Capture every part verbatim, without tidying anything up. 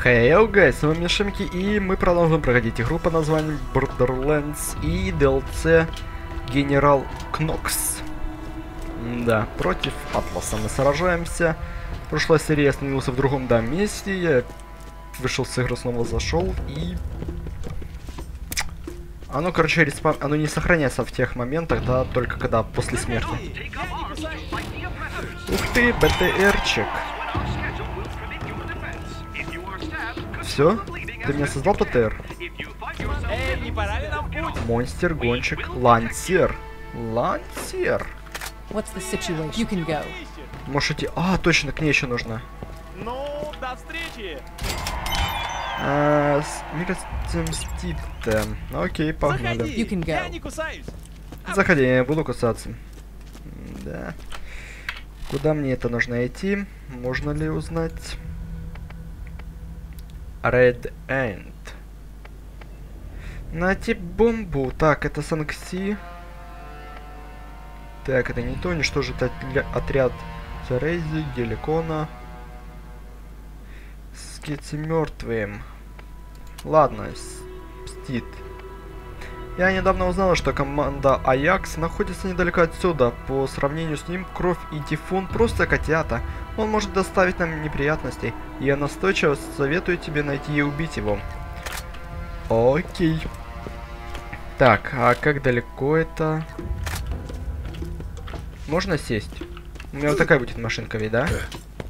Хей, гайс, с вами Мишимки, и мы продолжим проходить игру под названием Borderlands и ди эл си Генерал Кнокс. Да, против Атласа мы сражаемся. В прошлой серии я остановился в другом, да, месте. Я вышел с игры, снова зашел, и... Оно, короче, респа... оно не сохраняется в тех моментах, да, только когда после смерти. Ух ты, БТРчик. Все? Ты меня создал, БТР? Монстр, гонщик, лансер. Лансер. Можешь идти... А, точно, к ней еще нужно. Ну, до встречи! А, мстит. Окей, погнали. Заходи, я не кусаюсь. Заходи, я буду кусаться. Да. Куда мне это нужно идти? Можно ли узнать? Red End. Найти бомбу. Так, это Санкси. Так, это не то. Уничтожить отряд Церези, Геликона. Скидцы мертвым. Ладно, мстит. Я недавно узнала, что команда Аякс находится недалеко отсюда. По сравнению с ним, Кровь и Тифун просто котята. Он может доставить нам неприятностей. Я настойчиво советую тебе найти и убить его. Окей. Так, а как далеко это? Можно сесть? У меня вот такая будет машинка, ведь, да?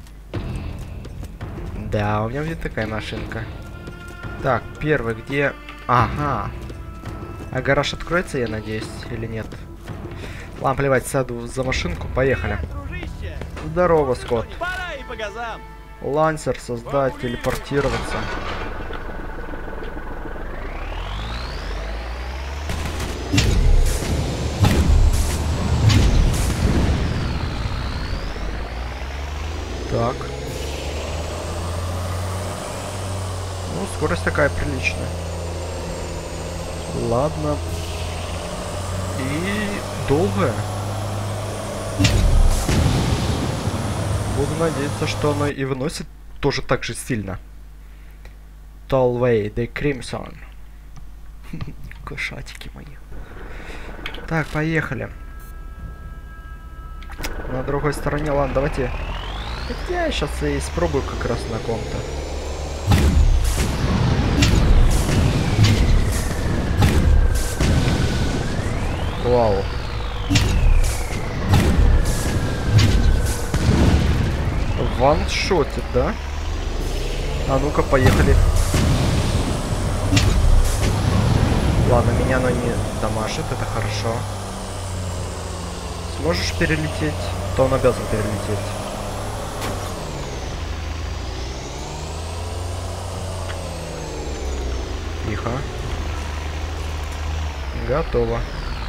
Да, у меня будет такая машинка. Так, первый, где... Ага. А гараж откроется, я надеюсь, или нет? Ладно, плевать, сяду за машинку, поехали. Здорово, Скотт. Лансер, создать, телепортироваться. Так. Ну, скорость такая приличная. Ладно. И долгая. Буду надеяться, что она и выносит тоже так же сильно. Tallway, The Crimson. Кошатики мои. Так, поехали. На другой стороне, ладно, давайте... Хотя я сейчас и испробую как раз на ком-то. Вау. Ваншотит, да? А ну-ка, поехали. Ладно, меня оно не дамажит, это хорошо. Сможешь перелететь? То он обязан перелететь. Тихо. Готово.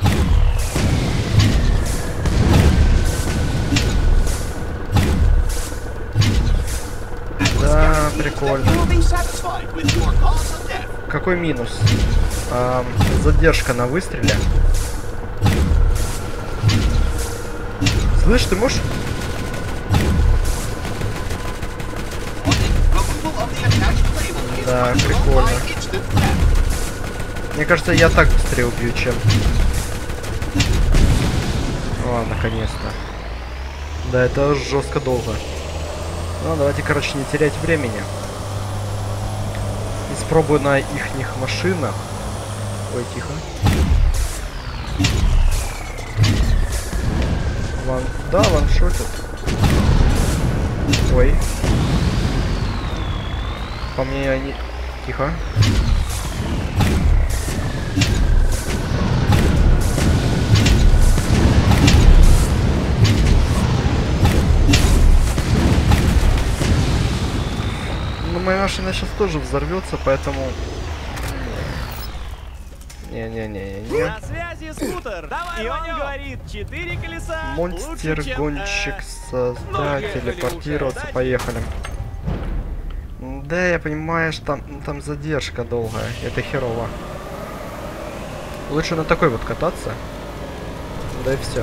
Да, прикольно. Какой минус? А, задержка на выстреле. Слышь, ты можешь? Да, прикольно. Мне кажется, я так быстрее убью, чем... О, наконец-то. Да, это жестко долго. Ну, давайте, короче, не терять времени. Испробую на ихних машинах. Ой, тихо. Ван... Да, ваншотит. Ой. По мне они... Тихо. Моя машина сейчас тоже взорвется, поэтому... Не-не-не-не. На связи скутер. Давай, и он говорит, четыре колеса. Монстр, лучше, гонщик, чем, создать, ну, телепортироваться, поехали. Да, я понимаю, что там, там задержка долгая, это херово. Лучше на такой вот кататься. Да и все.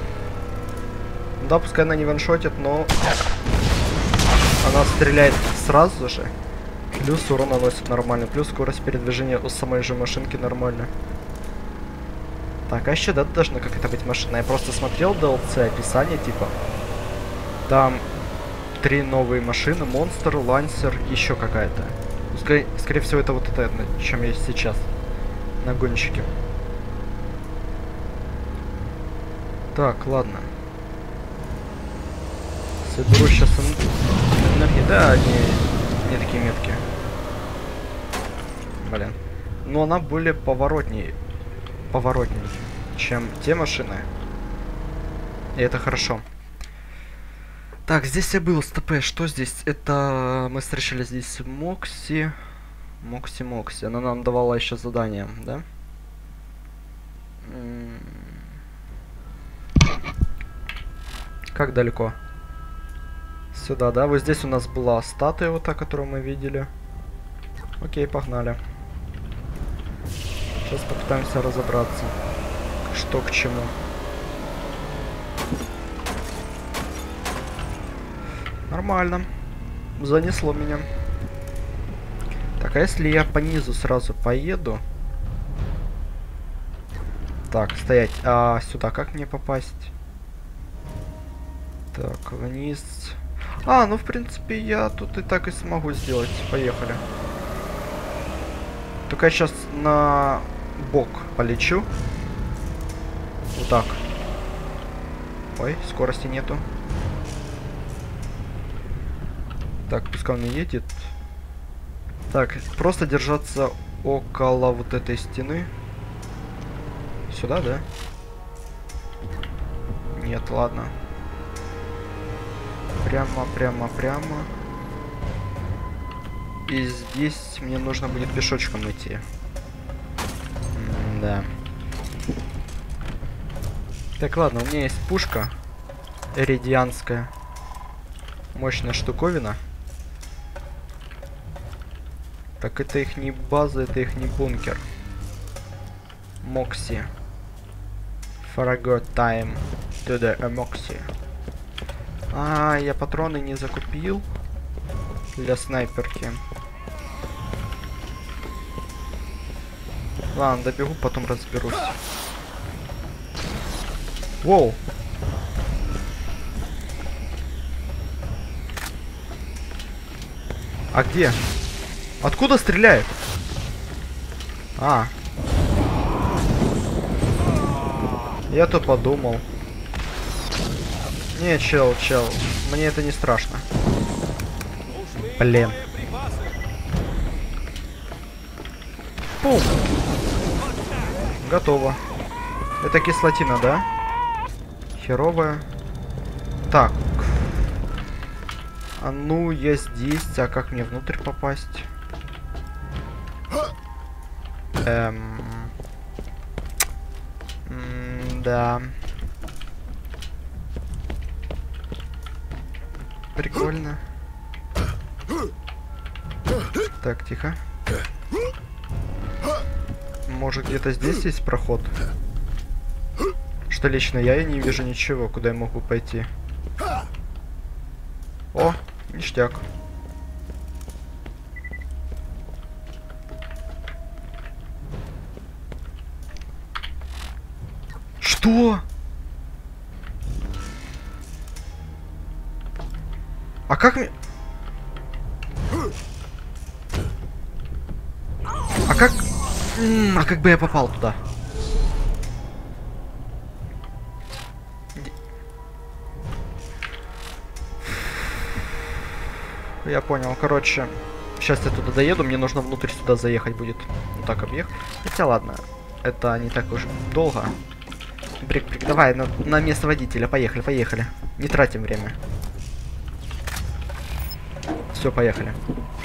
Да, пускай она не ваншотит, но... Она стреляет с сразу же. Плюс урон наносит нормально. Плюс скорость передвижения у самой же машинки нормально. Так, а еще да, должна какая-то быть машина. Я просто смотрел ди эл си описание, типа. Там три новые машины. Монстр, Лансер, еще какая-то. Скорее, скорее всего, это вот это, на чем я сейчас. На гонщике. Так, ладно. Соберу сейчас энергии. Да, они не такие меткие. Блин. Но она более поворотнее. Поворотнее, чем те машины. И это хорошо. Так, здесь я был, стоп, что здесь? Это мы встречали здесь Мокси. Мокси, Мокси. Она нам давала еще задание, да? Как далеко? Сюда, да? Вот здесь у нас была статуя, вот та, которую мы видели. Окей, погнали. Сейчас попытаемся разобраться, что к чему. Нормально. Занесло меня. Так, а если я по низу сразу поеду? Так, стоять. А сюда как мне попасть? Так, вниз. А, ну в принципе я тут и так и смогу сделать. Поехали. Только я сейчас на бок полечу. Вот так. Ой, скорости нету. Так, пускай он не едет. Так, просто держаться около вот этой стены. Сюда, да? Нет, ладно. Прямо, прямо, прямо. И здесь мне нужно будет пешочком идти. М-да. Так, ладно, у меня есть пушка. Эридианская. Мощная штуковина. Так, это их не база, это их не бункер. Мокси. For a good time to the Moxie. А, я патроны не закупил для снайперки. Ладно, добегу, потом разберусь. Воу! А где? Откуда стреляет? А. Я-то подумал. Не, чел, чел. Мне это не страшно. Блин. Пум. Готово. Это кислотина, да? Херовая. Так. А ну, я здесь. А как мне внутрь попасть? Эм... М-да. Прикольно. Так, тихо. Может, где-то здесь есть проход? Что лично я не вижу ничего, куда я могу пойти. О, ништяк. Что? А как мне... А как... М-м, а как бы я попал туда? Я понял, короче. Сейчас я туда доеду, мне нужно внутрь сюда заехать будет. Вот так объехать. Хотя ладно, это не так уж долго. Брик, брик, давай на, на место водителя, поехали, поехали. Не тратим время. Все, поехали.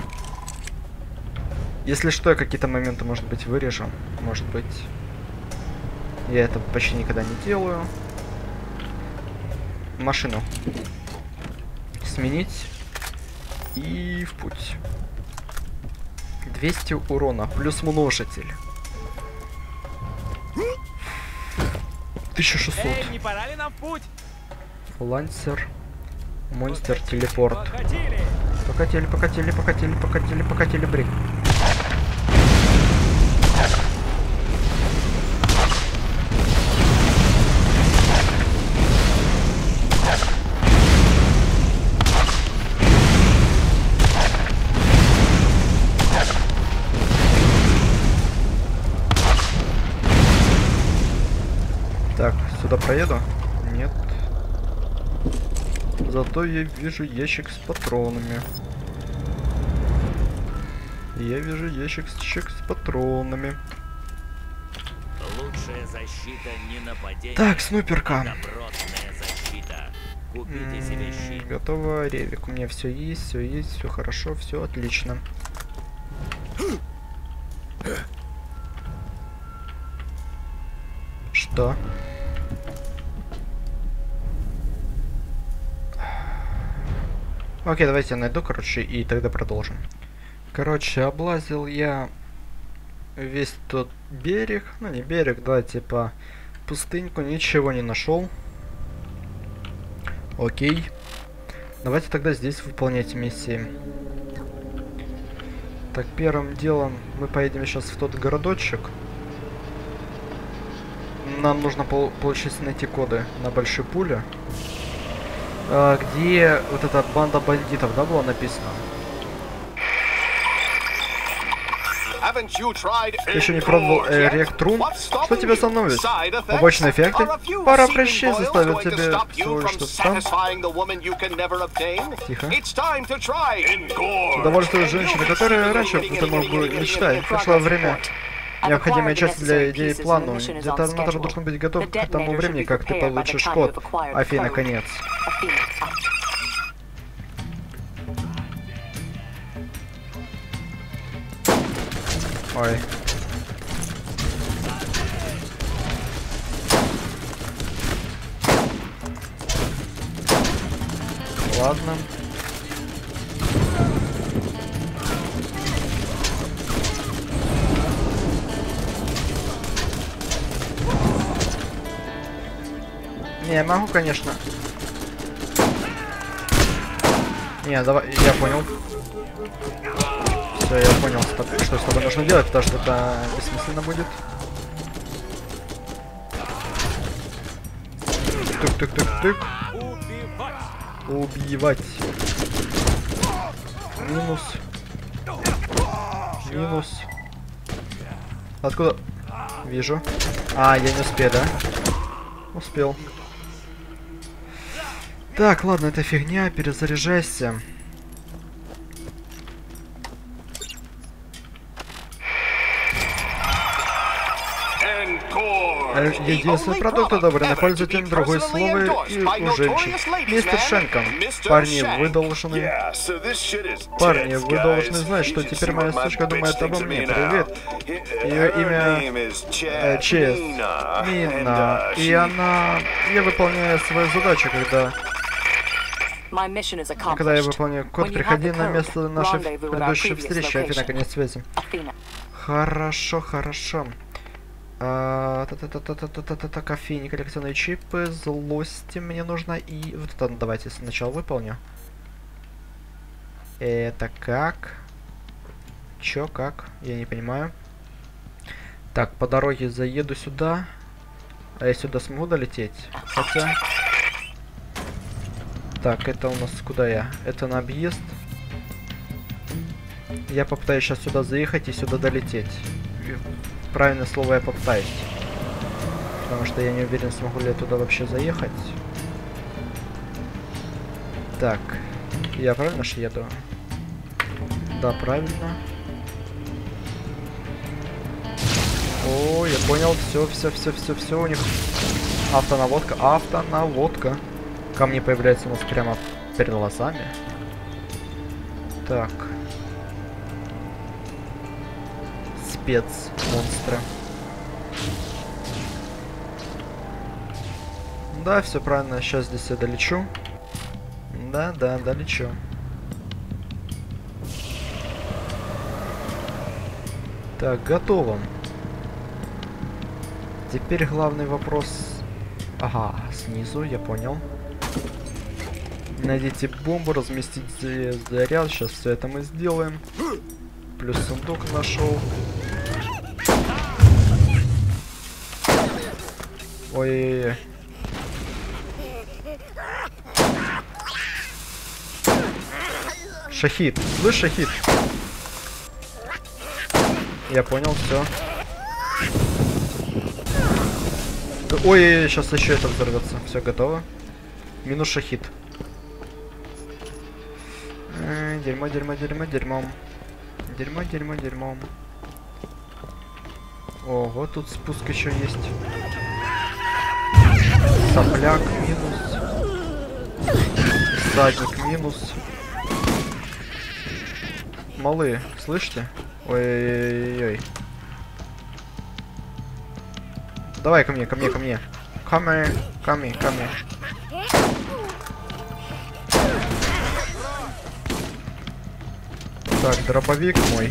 Если что, я какие-то моменты, может быть, вырежу. Может быть. Я это почти никогда не делаю. Машину сменить. И в путь. двести урона. Плюс множитель. тысяча шестьсот. Эй, не пора ли нам в путь? Лансер. Монстр, телепорт. Покатили, покатили, покатили, покатили, покатили брик. Так, сюда проеду? Нет. Зато я вижу ящик с патронами. Я вижу ящик с, ящик с патронами. Лучшая защита не нападение. Так, снайперка. Добротная защита. Купите себе щит. Готово, ревик. У меня все есть, все есть, все хорошо, все отлично. Что? Окей, давайте я найду, короче, и тогда продолжим. Короче, облазил я весь тот берег, ну не берег, да, типа пустыньку, ничего не нашел. Окей. Давайте тогда здесь выполнять миссии. Так, первым делом мы поедем сейчас в тот городочек. Нам нужно, пол получается, найти коды на большой пуле. А, где вот эта банда бандитов, да, была написана? Ты еще не пробовал э, Ректрун? Что тебя остановит? Побочные эффекты? Пара прыщей заставит тебе всего лишь что-то там. Тихо. Удовольствие женщины, которая раньше ты мог бы мечтать. Пришло время. Необходимая часть для идеи плану. Детонатор должен быть готов к тому времени, как ты получишь код. Афина, конец. Ой. Ладно. Не, я могу, конечно. Не, давай, я понял. Все, я понял, что с тобой нужно делать, потому что это бессмысленно будет. Тык-тык-тык-тык. Убивать. Минус. Минус. Откуда? Вижу. А, я не успел, да? Успел. Так, ладно, это фигня, перезаряжайся. Единственный продукт, одобренный пользователем, другое слово и у женщин. Мистер Шенком, парни, вы должны... Парни, вы должны знать, что теперь моя сучка думает обо мне. Привет. Ее имя... Э, Чест. Мина. И она... Я выполняю свою задачу, когда... Когда я выполняю код, приходи на место нашей предыдущей встречи. Афина, конец связи. Хорошо, хорошо. Та-та-та-та-та-та-та-та, кофейни, коллекционные чипы, злости мне нужно. И вот это давайте сначала выполню. Это как? Чё, как? Я не понимаю. Так, по дороге заеду сюда. А я сюда смогу долететь? Хотя... Так, это у нас куда я? Это на объезд. Я попытаюсь сейчас сюда заехать и сюда долететь. Правильное слово я попытаюсь. Потому что я не уверен, смогу ли я туда вообще заехать. Так. Я правильно ж еду? Да, правильно. О, я понял. Все, все, все, все, все. У них автонаводка. Автонаводка. Камни появляются у нас прямо перед глазами. Так. Спецмонстры. Да, все правильно. Сейчас здесь я долечу. Да, да, долечу. Так, готово. Теперь главный вопрос. Ага, снизу, я понял. Найдите бомбу, разместить заряд. Сейчас все это мы сделаем. Плюс сундук нашел. Ой-ой-ой. Шахид. Слышь, Шахид? Я понял, все. Ой, сейчас еще это взорвется. Все готово. Минус Шахид. Э, дерьмо, дерьмо, дерьмо, дерьмом. Дерьмо, дерьмо, дерьмом. Ого, тут спуск еще есть. Сопляк минус. Садник минус. Малые, слышите? Ой-ой-ой. Давай ко мне, ко мне, ко мне. Ко мне, ко мне, ко мне. Так, дробовик мой.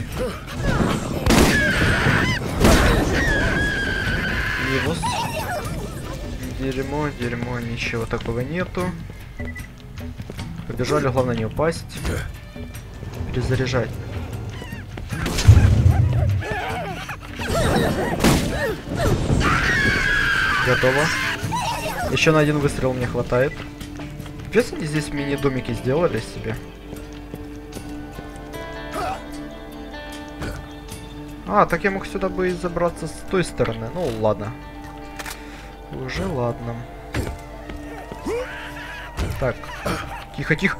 Минус. Дерьмо, дерьмо, ничего такого нету. Побежали, главное не упасть. Перезаряжать. Готово. Еще на один выстрел мне хватает. Пес, они здесь мини-домики сделали себе. А, так я мог сюда бы и забраться с той стороны. Ну, ладно. Уже ладно. Так. Тихо, тихо.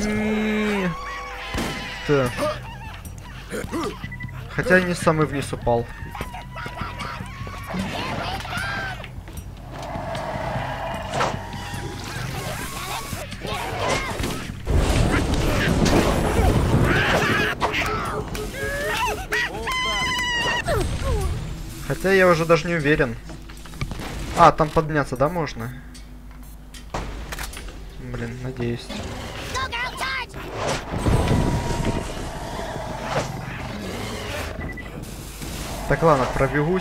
Так. Хотя не самый вниз упал. Хотя я уже даже не уверен. А, там подняться, да, можно? Блин, надеюсь. Так, ладно, пробегусь.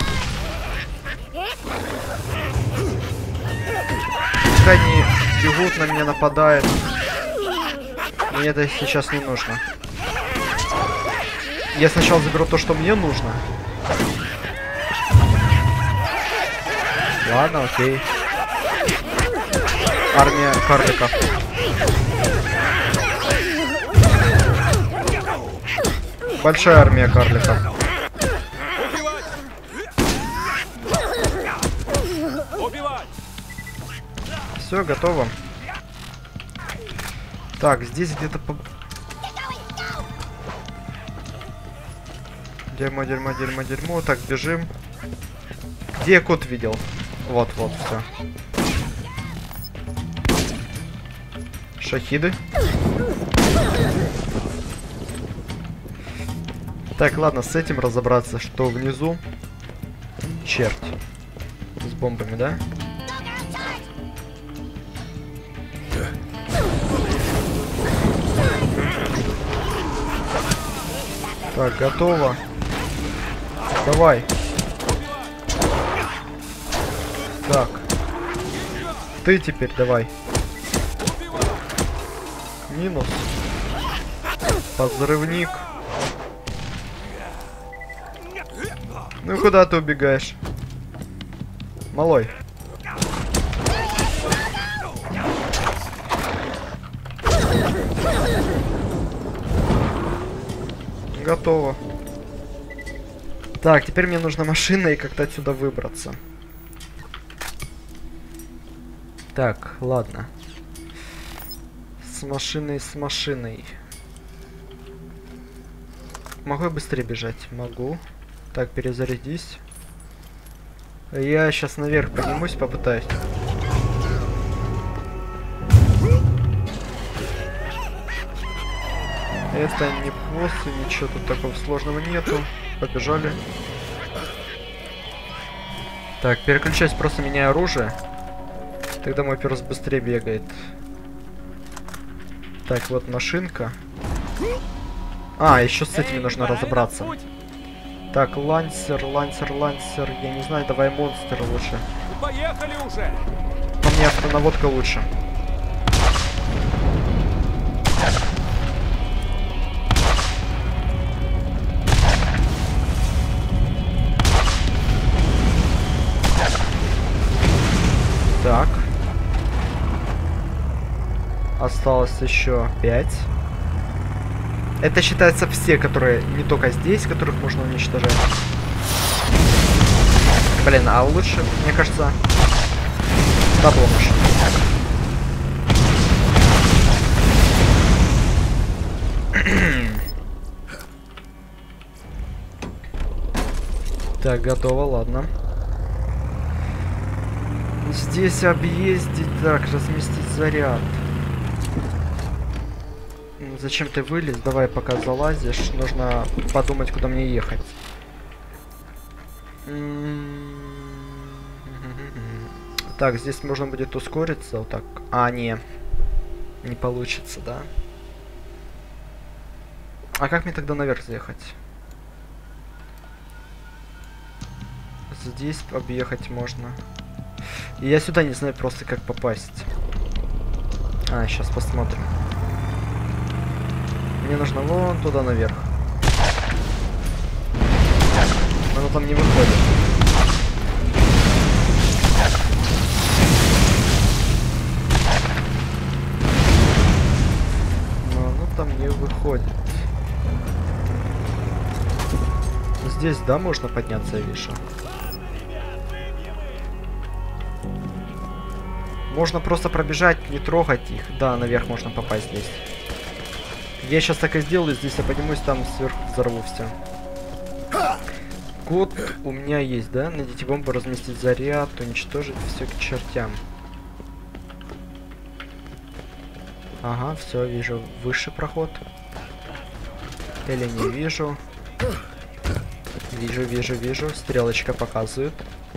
Пускай они бегут, на меня нападают. Мне это сейчас не нужно. Я сначала заберу то, что мне нужно. Ладно, окей. Армия карликов. Большая армия карликов. Все, готово. Так, здесь где-то по... Дерьмо, дерьмо, дерьмо, дерьмо. Так, бежим. Где я кот видел? Вот, вот, все. Шахиды. Так, ладно, с этим разобраться, что внизу. Черт. С бомбами, да? Так, готово. Давай. Так. Ты теперь давай. Минус. Взрывник. Ну и куда ты убегаешь? Малой. Готово. Так, теперь мне нужна машина и как-то отсюда выбраться. Так, ладно. С машиной, с машиной. Могу я быстрее бежать? Могу. Так, перезарядись. Я сейчас наверх поднимусь, попытаюсь. Это не боссы, ничего тут такого сложного нету. Побежали. Так, переключаюсь, просто меняю оружие. Тогда мой перс быстрее бегает. Так, вот машинка. А, еще с этими нужно разобраться. Так, лансер, лансер, лансер. Я не знаю, давай монстр лучше. Поехали уже! По мне автонаводка лучше. Так. Осталось еще пять. Это считается все, которые не только здесь, которых можно уничтожать. Блин, а лучше, мне кажется, табло машин. Так, готово, ладно. Здесь объездить, так, разместить заряд. Зачем ты вылез? Давай, пока залазишь, нужно подумать, куда мне ехать. Так, здесь можно будет ускориться, вот так. А, не. Не получится, да? А как мне тогда наверх заехать? Здесь объехать можно. И я сюда не знаю просто, как попасть. А, сейчас посмотрим. Мне нужно вон туда наверх. Оно там не выходит. Но оно там не выходит. Здесь, да, можно подняться, я вижу. Можно просто пробежать, не трогать их. Да, наверх можно попасть здесь. Я сейчас так и сделаю, здесь я поднимусь, там сверху взорву все. Код у меня есть, да? Найдите бомбу, разместить заряд, уничтожить все к чертям. Ага, все, вижу. Выше проход. Или не вижу. Вижу, вижу, вижу. Стрелочка показывает.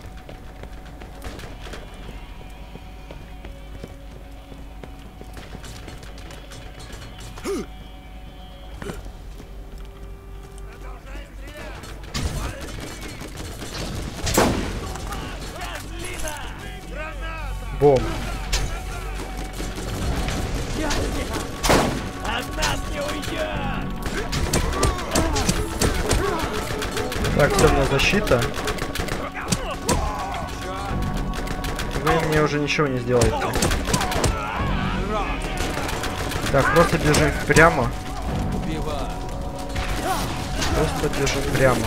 Бом. От нас не уйдет! Так, все, у меня защита. Вы мне уже ничего не сделаете. Так, просто бежим прямо. Просто бежим прямо.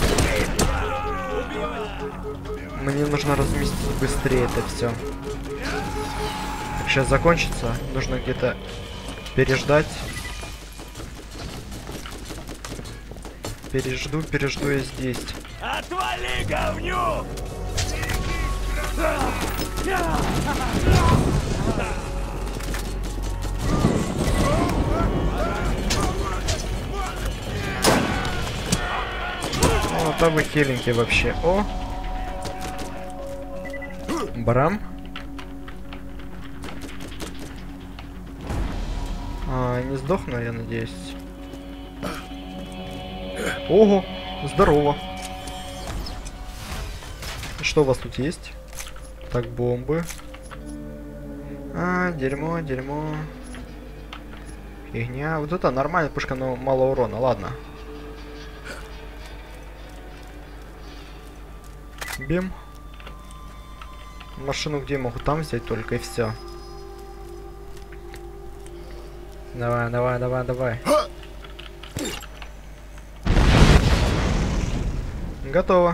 Мне нужно разместить быстрее это все. Сейчас закончится. Нужно где-то переждать. Пережду, пережду я здесь. Отвали, говнюк! О, там вы хиленькие вообще. О! Барам. А, не сдохну, я надеюсь. Ого, здорово. Что у вас тут есть? Так, бомбы. А, дерьмо, дерьмо. Фигня. Вот это нормальная пушка, но мало урона. Ладно. Бим. Машину где могу? Там взять только и все. Давай, давай, давай, давай. Готово.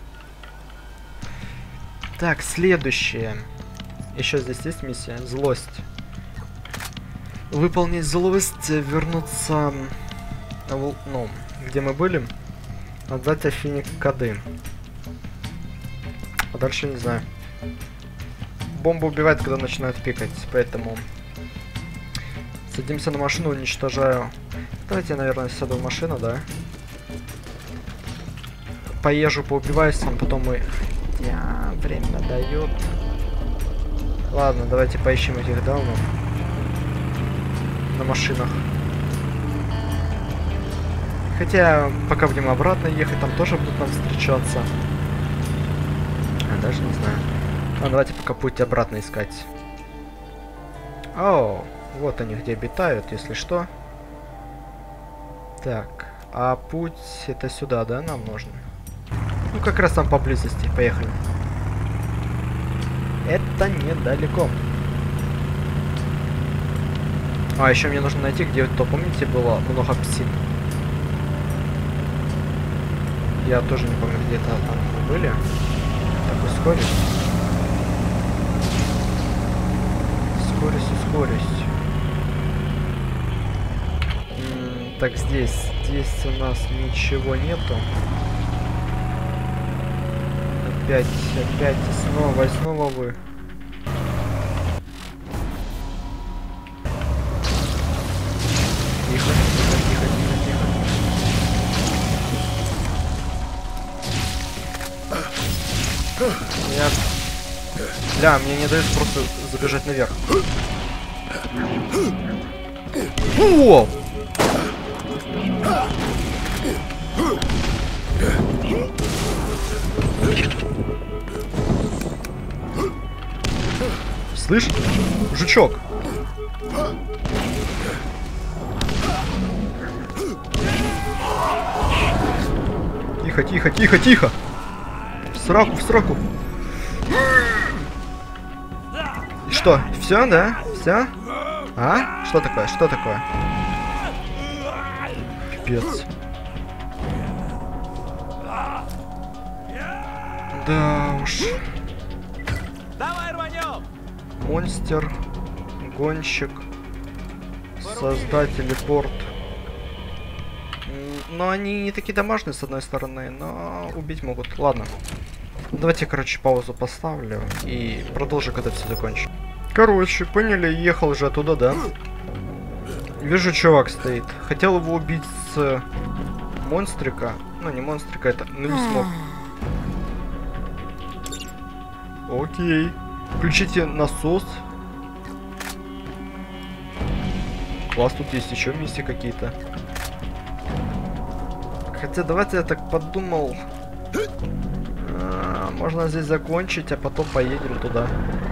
Так, следующее. Еще здесь есть миссия. Злость. Выполнить злость, вернуться, ну, где мы были. Отдать Афине коды. А дальше не знаю. Бомба убивает, когда начинают пикать, поэтому садимся на машину, уничтожаю. Давайте я, наверное, сяду в машину, да? Поезжу, поубиваюсь сам, потом мы... Я... Время дает. Ладно, давайте поищем этих даунов. На машинах. Хотя, пока будем обратно ехать, там тоже будут нам встречаться. А, даже не знаю. А, давайте пока путь обратно искать. О, Вот они где обитают, если что. Так, а путь это сюда, да, нам нужно? Ну, как раз там поблизости. Поехали. Это недалеко. А, еще мне нужно найти, где то, помните, было много псин. Я тоже не помню, где-то там мы были. Так, ускорюсь. Ускорюсь, ускорюсь. М-м, так, здесь. Здесь у нас ничего нету. Опять, опять, и снова, и снова вы. Тихо, тихо, тихо, тихо, тихо. Я... Бля, мне не дают просто забежать наверх. О! Слышь, жучок. Тихо, тихо, тихо, тихо. В сраку, в сраку. И что, все, да? Все? А? Что такое? Что такое? Пипец. Да уж. Давай рванем! Монстр, гонщик, создатель порт. Но они не такие домашние, с одной стороны, но убить могут. Ладно. Давайте, короче, паузу поставлю и продолжу, когда все закончу. Короче, поняли, ехал же оттуда, да? Вижу, чувак стоит. Хотел его убить с монстрика. Ну, не монстрика, это... Ну, не смог. Окей. Включите насос. Класс, тут есть еще миссии какие-то. Хотя, давайте я так подумал. А, можно здесь закончить, а потом поедем туда.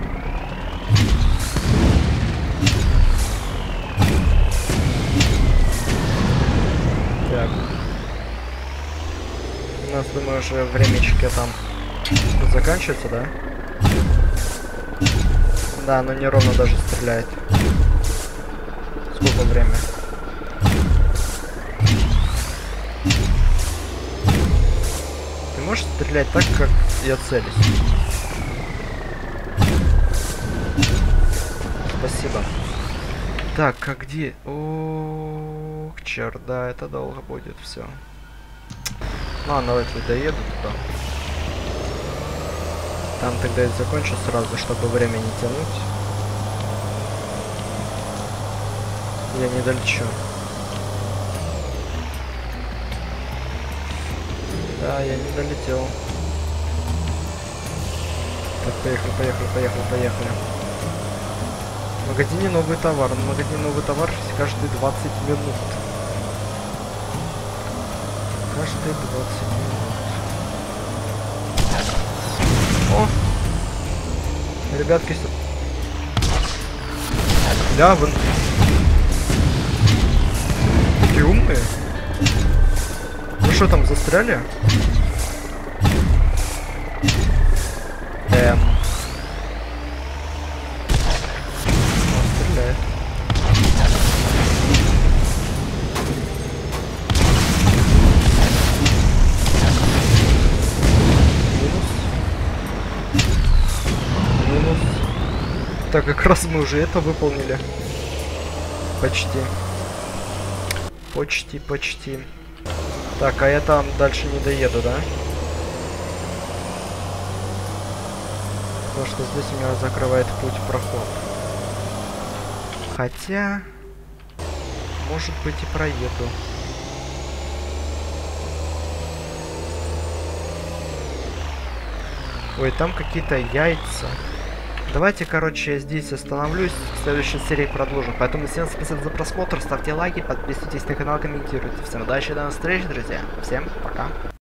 Так. У нас, думаю, уже времечко там заканчивается, да? Да, но не ровно даже стреляет. Сколько время? Ты можешь стрелять так, как я целюсь? Спасибо. Так, а где? О, черт, да, это долго будет все. Ладно, давайте доеду туда. Там тогда и закончу сразу, чтобы время не тянуть. Я не долечу. Да, я не долетел. Так, поехали, поехали, поехали, поехали. В магазине новый товар. В магазине новый товар каждые двадцать минут. Каждые двадцать минут. О! Ребятки, да, вы такие умные. Вы что там, застряли? Эм. Он стреляет. Так, как раз мы уже это выполнили. Почти. Почти, почти. Так, а я там дальше не доеду, да? Потому что здесь у меня закрывает путь проход. Хотя... Может быть и проеду. Ой, там какие-то яйца. Давайте, короче, я здесь остановлюсь. В следующей серии продолжим. Поэтому всем спасибо за просмотр. Ставьте лайки, подписывайтесь на канал, комментируйте. Всем удачи, до новых встреч, друзья. Всем пока.